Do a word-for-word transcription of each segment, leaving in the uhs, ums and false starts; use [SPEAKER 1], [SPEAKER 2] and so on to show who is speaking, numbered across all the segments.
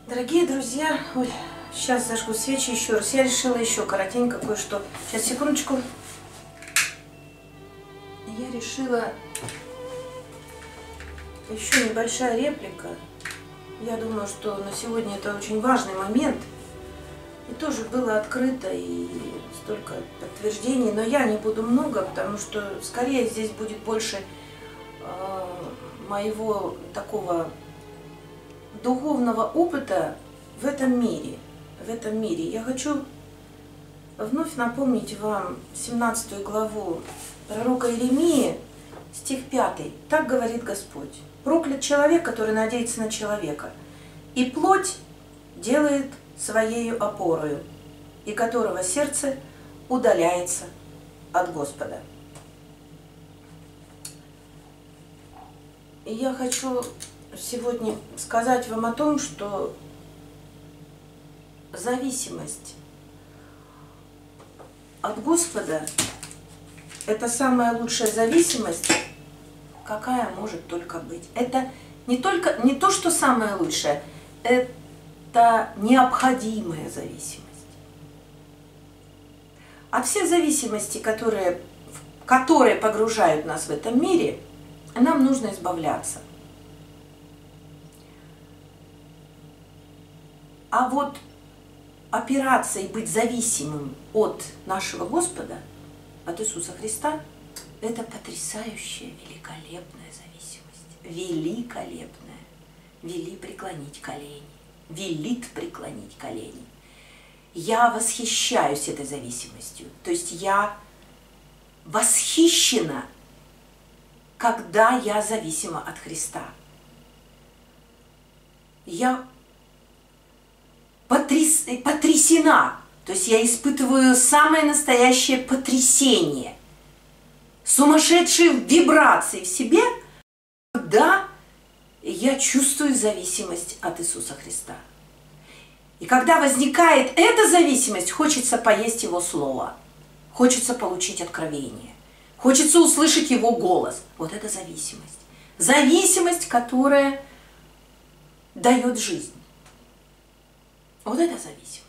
[SPEAKER 1] Дорогие друзья, ой, сейчас зажгу свечи еще раз. Я решила еще коротенько кое-что. Сейчас, секундочку. Я решила еще небольшая реплика. Я думаю, что на сегодня это очень важный момент. И тоже было открыто и столько подтверждений, но я не буду много, потому что скорее здесь будет больше э, моего такого духовного опыта в этом мире. В этом мире. Я хочу вновь напомнить вам семнадцатую главу пророка Иеремии, стих пятый. Так говорит Господь: проклят человек, который надеется на человека, и плоть делает своею опорою, и которого сердце удаляется от Господа. И я хочу сегодня сказать вам о том, что зависимость от Господа – это самая лучшая зависимость, какая может только быть. Это не только не то, что самое лучшее, это необходимая зависимость. От всех зависимостей, которые, которые погружают нас в этом мире, нам нужно избавляться. А вот опираться и быть зависимым от нашего Господа, от Иисуса Христа, это потрясающая, великолепная зависимость. Великолепная. Вели преклонить колени. Велит преклонить колени. Я восхищаюсь этой зависимостью. То есть я восхищена, когда я зависима от Христа. Я потряс, потрясена. То есть я испытываю самое настоящее потрясение, сумасшедшие вибрации в себе, когда я чувствую зависимость от Иисуса Христа. И когда возникает эта зависимость, хочется поесть Его Слово, хочется получить откровение, хочется услышать Его голос. Вот это зависимость. Зависимость, которая дает жизнь. Вот это зависимость.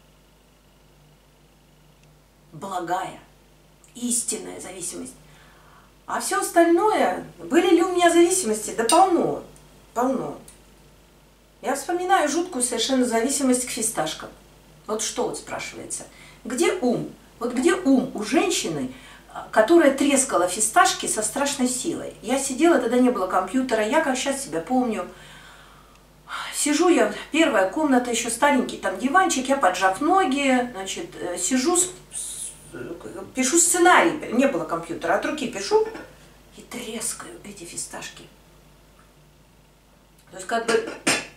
[SPEAKER 1] Благая, истинная зависимость. А все остальное, были ли у меня зависимости? Да полно, полно. Я вспоминаю жуткую совершенно зависимость к фисташкам. Вот что вот спрашивается. Где ум? Вот где ум у женщины, которая трескала фисташки со страшной силой? Я сидела, тогда не было компьютера, я как сейчас себя помню. Сижу я, первая комната, еще старенький там диванчик, я поджав ноги, значит, сижу, пишу сценарий, не было компьютера, от руки пишу и трескаю эти фисташки. То есть как бы,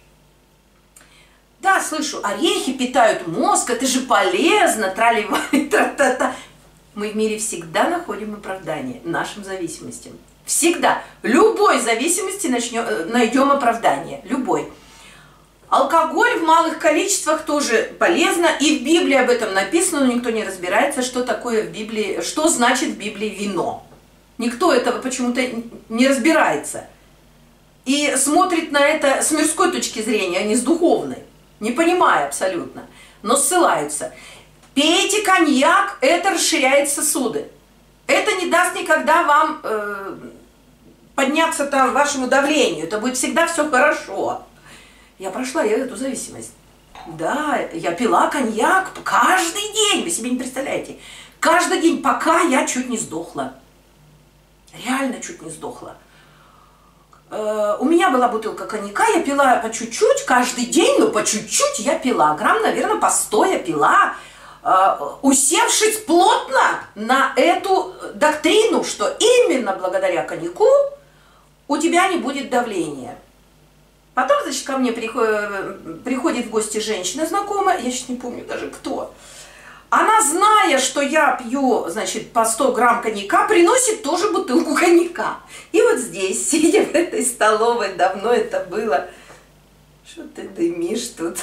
[SPEAKER 1] да, слышу, орехи питают мозг, это же полезно, трали-вали, тра-та-та. Мы в мире всегда находим оправдание нашим зависимостям. Всегда. Любой зависимости начнем, найдем оправдание. Любой. Алкоголь в малых количествах тоже полезно, и в Библии об этом написано, но никто не разбирается, что такое в Библии, что значит в Библии вино. Никто этого почему-то не разбирается. И смотрит на это с мирской точки зрения, а не с духовной, не понимая абсолютно, но ссылаются. Пейте коньяк, это расширяет сосуды. Это не даст никогда вам э, подняться там вашему давлению, это будет всегда все хорошо. Я прошла я эту зависимость. Да, я пила коньяк каждый день, вы себе не представляете. Каждый день, пока я чуть не сдохла. Реально чуть не сдохла. Э, у меня была бутылка коньяка, я пила по чуть-чуть, каждый день, но по чуть-чуть я пила. Грамм, наверное, по сто я пила, э, усевшись плотно на эту доктрину, что именно благодаря коньяку у тебя не будет давления. Потом, значит, ко мне приходит, приходит в гости женщина знакомая, я сейчас не помню даже кто. Она, зная, что я пью, значит, по сто грамм коньяка, приносит тоже бутылку коньяка. И вот здесь, сидя в этой столовой, давно это было, что ты дымишь тут.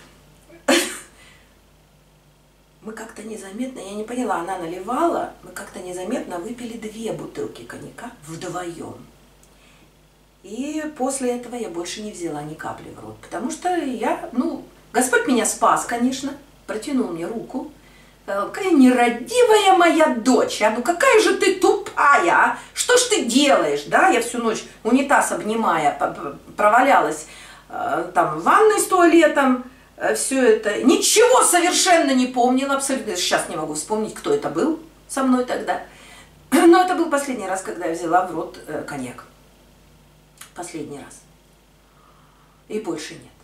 [SPEAKER 1] Мы как-то незаметно, я не поняла, она наливала, мы как-то незаметно выпили две бутылки коньяка вдвоем. И после этого я больше не взяла ни капли в рот, потому что я, ну, Господь меня спас, конечно, протянул мне руку. Какая нерадивая моя дочь, а ну какая же ты тупая, а? Что ж ты делаешь, да? Я всю ночь унитаз обнимая провалялась там в ванной с туалетом, все это. Ничего совершенно не помнила, абсолютно. Сейчас не могу вспомнить, кто это был со мной тогда. Но это был последний раз, когда я взяла в рот коньяк. Последний раз. И больше нет.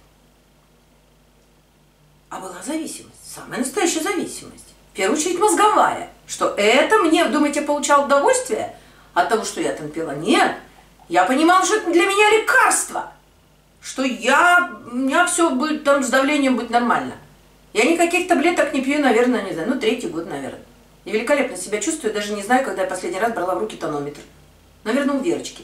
[SPEAKER 1] А была зависимость, самая настоящая зависимость. В первую очередь мозговая. Что это мне, думаете, я получала удовольствие от того, что я там пила? Нет. Я понимала, что это для меня лекарство. Что я, у меня все будет там с давлением будет нормально. Я никаких таблеток не пью, наверное, не знаю, ну третий год, наверное. И великолепно себя чувствую, даже не знаю, когда я последний раз брала в руки тонометр. Наверное, у Верочки.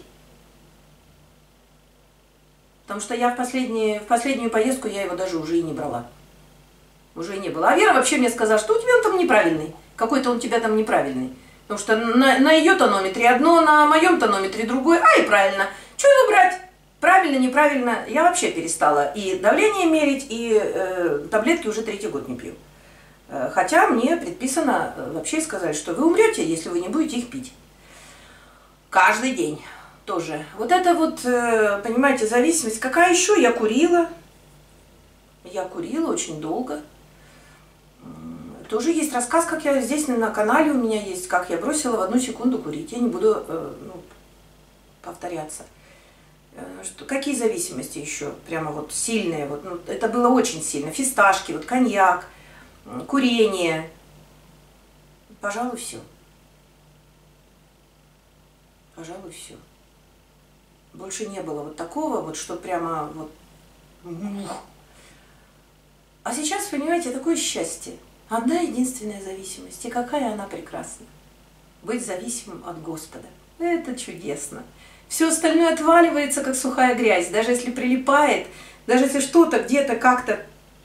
[SPEAKER 1] Потому что я в, последние, в последнюю поездку я его даже уже и не брала. Уже и не было. А Вера вообще мне сказала, что у тебя он там неправильный. Какой-то он у тебя там неправильный. Потому что на, на ее тонометре одно, на моем тонометре другое. А, и правильно. Что его брать? Правильно, неправильно. Я вообще перестала и давление мерить, и э, таблетки уже третий год не пью. Э, хотя мне предписано э, вообще сказать, что вы умрете, если вы не будете их пить. Каждый день тоже. Вот это вот, э, понимаете, зависимость. Какая еще? Я курила. Я курила очень долго. Тоже есть рассказ, как я здесь на канале у меня есть, как я бросила в одну секунду курить. Я не буду э, ну, повторяться. Что, какие зависимости еще? Прямо вот сильные. Вот, ну, это было очень сильно. Фисташки, вот коньяк, курение. Пожалуй, все. Пожалуй, все. Больше не было вот такого, вот, что прямо вот... А сейчас, понимаете, такое счастье. Одна единственная зависимость. И какая она прекрасна. Быть зависимым от Господа. Это чудесно. Все остальное отваливается, как сухая грязь. Даже если прилипает, даже если что-то где-то как-то...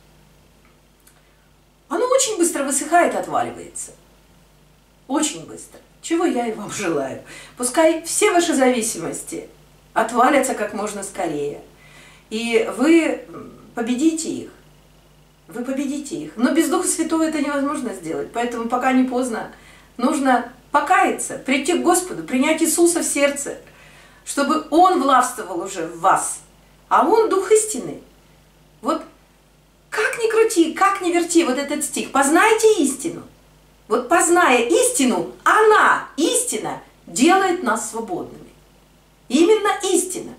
[SPEAKER 1] Оно очень быстро высыхает и отваливается. Очень быстро. Чего я и вам желаю. Пускай все ваши зависимости отвалятся как можно скорее. И вы победите их. Вы победите их. Но без Духа Святого это невозможно сделать. Поэтому пока не поздно, нужно покаяться, прийти к Господу, принять Иисуса в сердце, чтобы Он властвовал уже в вас. А Он Дух истины. Вот как ни крути, как ни верти вот этот стих, познайте истину. Вот позная истину, она, истина, делает нас свободными. Именно истина.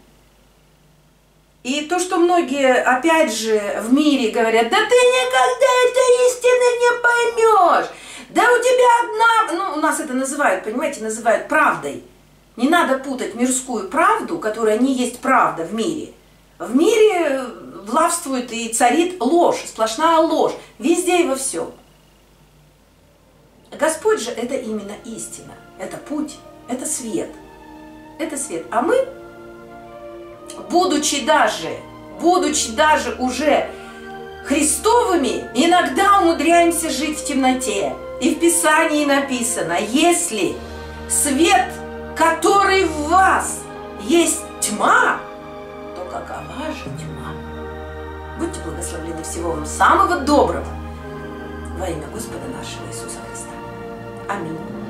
[SPEAKER 1] И то, что многие, опять же, в мире говорят, да ты никогда этой истины не поймешь, да у тебя одна, ну у нас это называют, понимаете, называют правдой. Не надо путать мирскую правду, которая не есть правда в мире. В мире властвует и царит ложь, сплошная ложь, везде и во всем. Господь же это именно истина, это путь, это свет, это свет. А мы... Будучи даже, будучи даже уже Христовыми, иногда умудряемся жить в темноте. И в Писании написано, если свет, который в вас, есть тьма, то какова же тьма? Будьте благословлены, всего вам самого доброго во имя Господа нашего Иисуса Христа. Аминь.